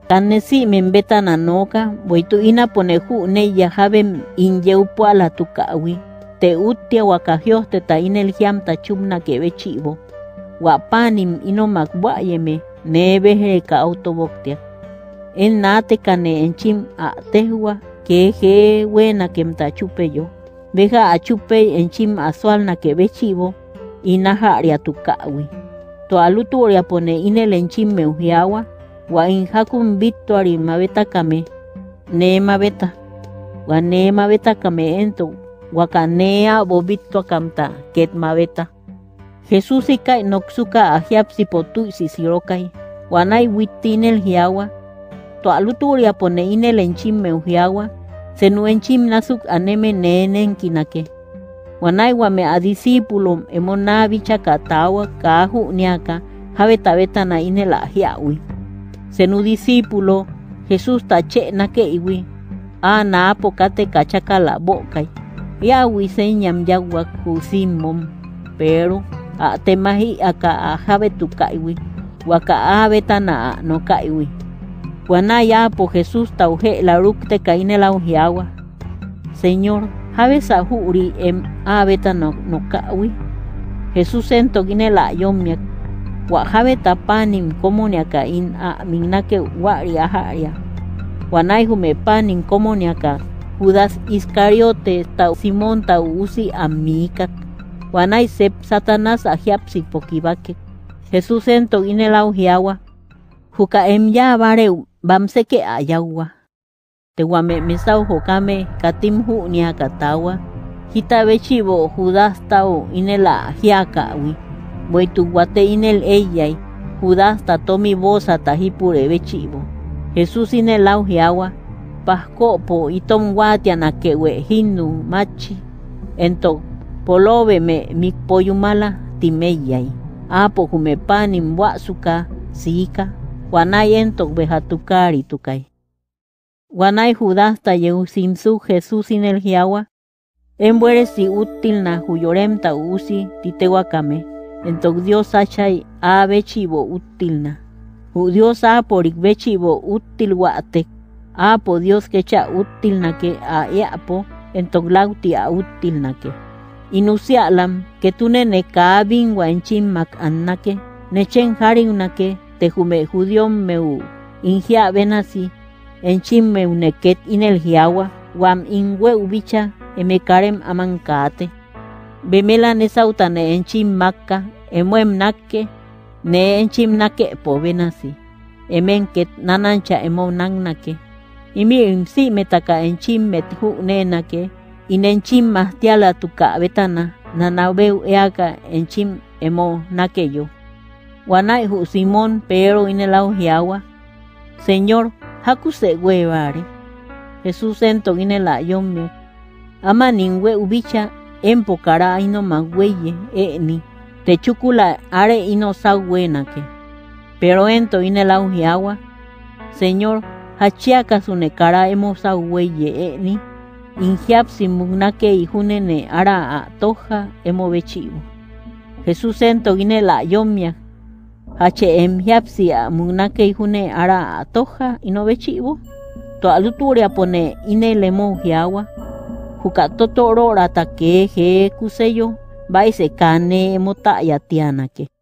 Kanesi membeta nanoka, boitu ina poneju ne yahabem inyeupo ala tukawi. Te utia wakajio te ta inel hiam ta chumna que bechivo. Wapanim ino makbuayeme nebeje ka autoboktia. En nate kane enchim a tehua que je buena que mta chupe yo. Veja a chupe enchim asual na que bechivo y naharia tukawi. To aluturia pone inel enchim meujiawa. Wa in hakum victory mabeta kame ne mabeta wa ne mabeta kame ento wa kanea bobito kamta ket mabeta Jesús ika noksuka ahiap sipotu sisirokai wa nai witinel hiawa to aluturia pone inel enchim meuhiawa senu enchim nasuk aneme nenen kinake wa nai wa me a discípulo emona bicha katawa kahu niaka habeta beta na inel ahiawi Senu discípulo, Jesús tache na que iwi, na apocate cachaca la boca, ya wiseñam yagua kusimom, pero a temahi aka a jabe tu kaiwi, waka abetana no kaiwi. Guana ya po Jesús tauje la rukte kaine la ujiagua. Señor, jabe sahuri abetano no kaiwi. Jesús ento gine la yomiak. Wahabe tapanim komoniaka in a minake wari aharia. Wanai hume panim komoniaka Judas Iscariote ta Simón ta usi amika. Wanai sep Satanás ahiapsi pokibake. Jesús ento inela ujiagua. Juka ya bareu bamseke ayawa. Te wame mesau hokame katim hu niakatawa. Hita bechivo Judas tao inela hiaka wi. Boitu guate inel eyay, Judas tatomi bosa tajipure bechivo. Jesús inel aujiagua, pascopo y tom guatiana kewe hinu machi. Ento polobe me mikpoyumala timeyay. Apo jume panim wasuka sika, wanay entok bejatukari tukay. Wanay Judas tayeu simsu Jesús inel hiagua, enbuere si útil na huyorem ta usi titewakame. Entonces Dios achay a bechivo útilna. Dios a por bechivo útil guate. A po Dios que echa útilna que a eapo. Entonces lauti a útilna que. Inusialam que tu nene cabin guanchim mac annake. Nechen harinna que te jume judiom meu. Ingia benasi. Enchim meu neket inel hiagua. Guam inwe ubicha emekarem amancate. Bemela nesautane enchim makka. Emuem nakke, ne enchim nake po benasi. Emenket nanancha emo nangnake. Imi si metaka enchim met hu nenake. Inenchim mahtiala tuka betana. Nanabeu eaka enchim emo nakeyo. Wanai hu Simón pero inelau hiagua. Señor, hakuse huevare. Jesús ento inela yomme. Ama ningwe ubicha empokara ino magweye ni. Te chukula are ino sauena que. Pero ento inela ujiagua. Señor, hachiaka sunekara emo sauweye ni. Inhiap simugnake y junene ara a toja emo bechivo. Jesús ento inela yomia. Hache emhiapsi a mugnake y june ara a toja y no bechivo. To aluturia pone inele mo ujiagua. Juka totoro rata que je kuseyo. Vai se kane mota ya tiana ke.